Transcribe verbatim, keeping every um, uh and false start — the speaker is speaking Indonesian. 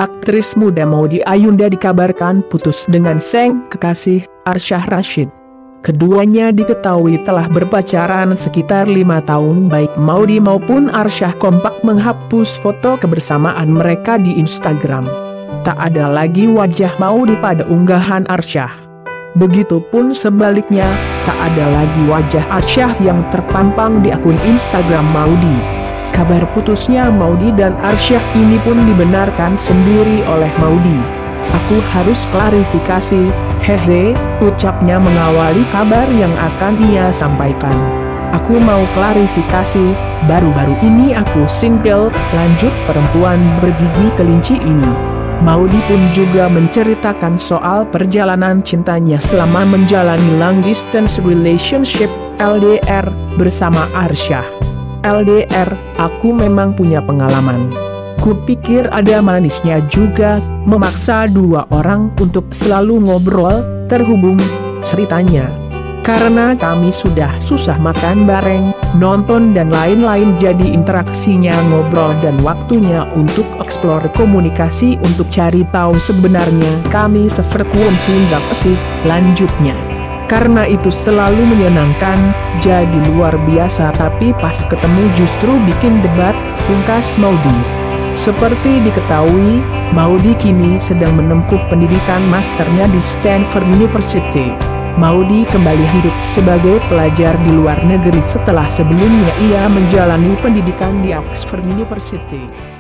Aktris muda Maudy Ayunda dikabarkan putus dengan sang kekasih, Arsyah Rashid. Keduanya diketahui telah berpacaran sekitar lima tahun. Baik Maudy maupun Arsyah kompak menghapus foto kebersamaan mereka di Instagram. Tak ada lagi wajah Maudy pada unggahan Arsyah. Begitupun sebaliknya, tak ada lagi wajah Arsyah yang terpampang di akun Instagram Maudy. Kabar putusnya Maudy dan Arsyah ini pun dibenarkan sendiri oleh Maudy. "Aku harus klarifikasi, hehe," ucapnya mengawali kabar yang akan ia sampaikan. "Aku mau klarifikasi, baru-baru ini aku single," lanjut perempuan bergigi kelinci ini. Maudy pun juga menceritakan soal perjalanan cintanya selama menjalani long distance relationship L D R bersama Arsyah. "L D R, aku memang punya pengalaman. Kupikir ada manisnya juga, memaksa dua orang untuk selalu ngobrol, terhubung," ceritanya. "Karena kami sudah susah makan bareng, nonton dan lain-lain, jadi interaksinya ngobrol dan waktunya untuk eksplor komunikasi untuk cari tahu sebenarnya kami sefrekuensi nggak sih," lanjutnya. "Karena itu selalu menyenangkan, jadi luar biasa, tapi pas ketemu justru bikin debat," pungkas Maudy. Seperti diketahui, Maudy kini sedang menempuh pendidikan masternya di Stanford University. Maudy kembali hidup sebagai pelajar di luar negeri setelah sebelumnya ia menjalani pendidikan di Oxford University.